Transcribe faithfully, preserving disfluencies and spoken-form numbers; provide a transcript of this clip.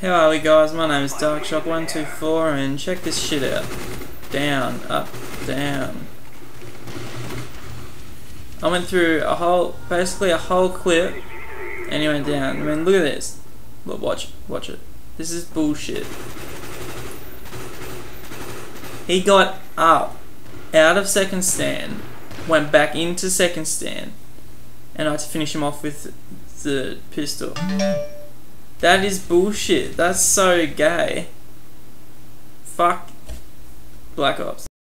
How are we, guys? My name is darkshock one two four and check this shit out. Down, up, down. I went through a whole, basically a whole clip and he went down. I mean, look at this. Look, watch, watch it. This is bullshit. He got up out of second stand, went back into second stand, and I had to finish him off with the pistol. That is bullshit. That's so gay. Fuck Black Ops.